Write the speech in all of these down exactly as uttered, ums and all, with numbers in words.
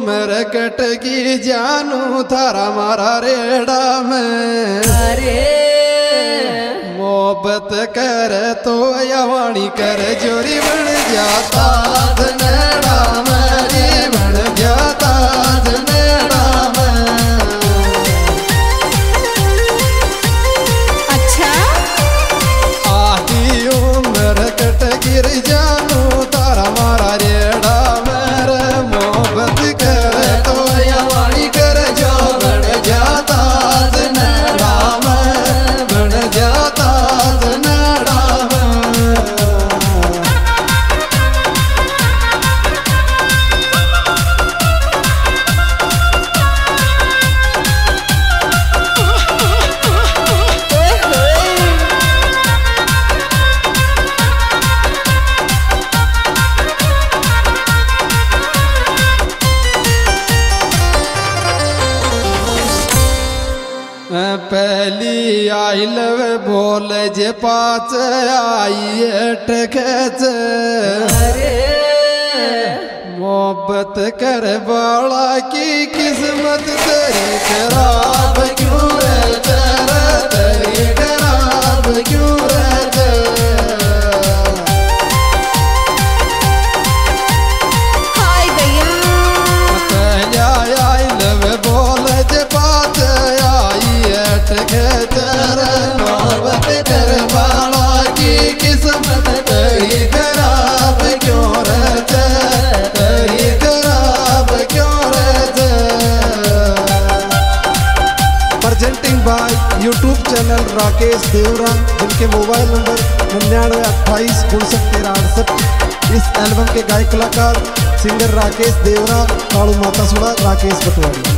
उम्र कटगी जानू थारा मारा रेड़ा में। अरे मोहब्बत कर तो यवाणी कर जोरी बन जाता जनेड़ा में, बन जाता जनेड़ा में। अच्छा आही उम्र कट गिर जानू तारा मारा रेड़ा मेरे। मोहब्बत कर तो यवाणी कर जो बन जाता जनेड़ा में, बन जाता जनेड़ा में। पहली आई लव बोल जे पाच आई टखेच। मोहब्बत कर बाला की किस्मत तेरी खराब क्यों रहते, तेरी खराब क्यों रहते। हाय गया पहला आई लव बोल जे पाच मोहब्बत कर बाला की किस्मत तेरी खराब क्यों रहते, तेरी खराब क्यों रहते। Presenting by YouTube channel Rakesh Devra, जिनके मोबाइल नंबर निन्यानवे अट्ठाईस उनसठ तेरह अड़सठ। इस एल्बम के गायक कलाकार सिंगर राकेश देवरा, कालू माता सुड़ा, राकेश बटवारी।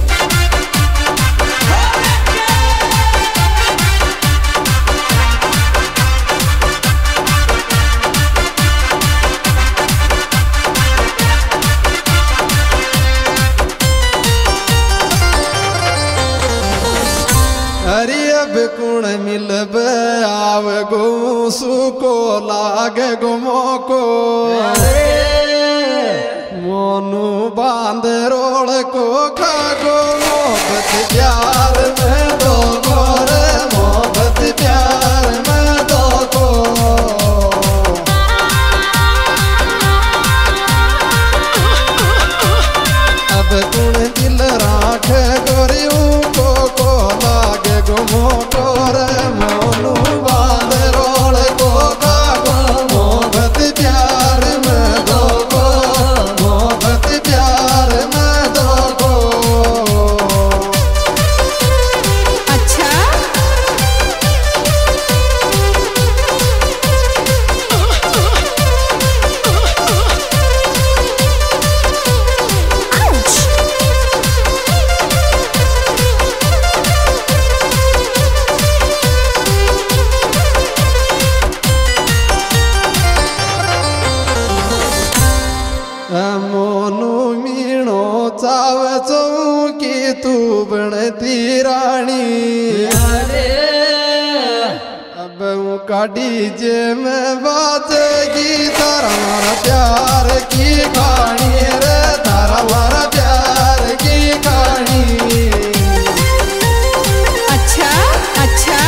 अरे अब कुण मिलब आव गो सुको लाग गो मोको। मोनू बांध रोड़ को खागो मोहब्बत प्यार में दो गोर, मोहब्बत प्यार में दो को। अब कुण दिल राख गोरियों को को लाग मोटोर। मोनू बांध रोड़ को खागो मोहब्बत प्यार में दो को, मोहब्बत प्यार में दो को। अच्छा मोनू मीणो चाव चौकी तू बनती रानी। अब काटी जे में बाजेगी तारा मारा प्यार की कहानी रे, तारा मारा प्यार की कहानी। अच्छा अच्छा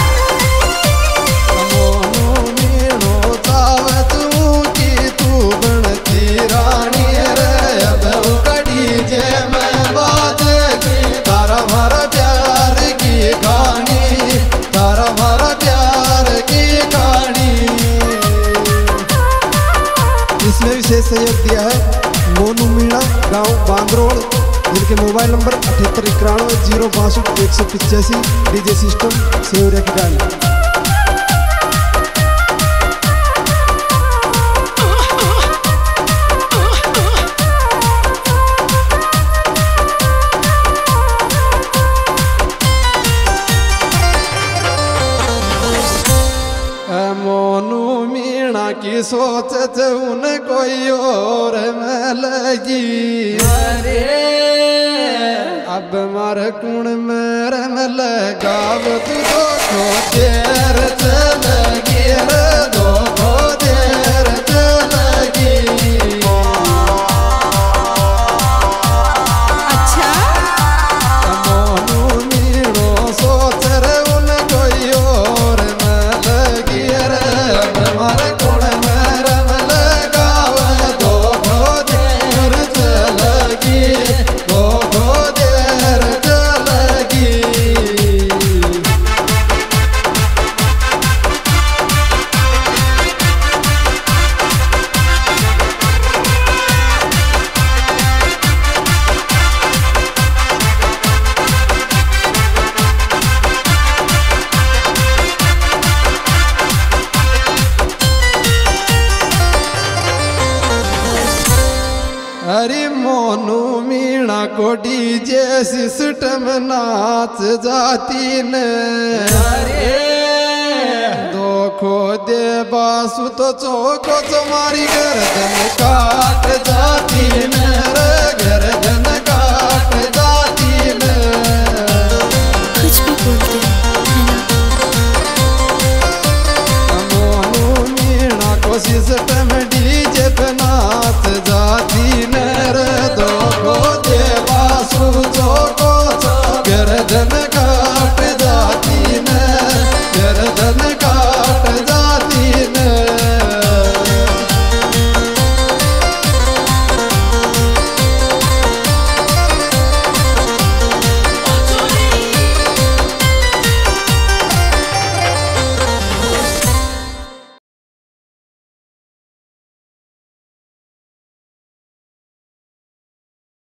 मोनू मीणो चाव चौकी तू बनती रानी रे। अब काटी जे में बाजेगी तारा मारा प्यार की कहानी, तारा मारा प्यार की कहानी। इसमें विशेष सहयोग दिया है मोनू मीणा, गांव बांदरोड़, जिनके मोबाइल नंबर अठहत्तर इक्यानवे जीरो बासठ एक सौ पिचासी। डीजे सिस्टम सेवरिया की डाली। मोनू मीणा की सोच उन कोई और में लगी। अब मार कुण मेरे में लगाव तू दो को देर चलगी रे, दो को देर चलगी। रे कोण में रम लगाव दो भो देर चलगी दो भो देर चलगी। अरे मोनू मीणा को डीजे सिस्टम नाच जाती ने दो खो दे बासु तो चौको तुम्हारी गर्दन काट जाती ने गर्दन काट जाती ने। कुछ भी बोलते हैं मोनू मीणा को सिस्टम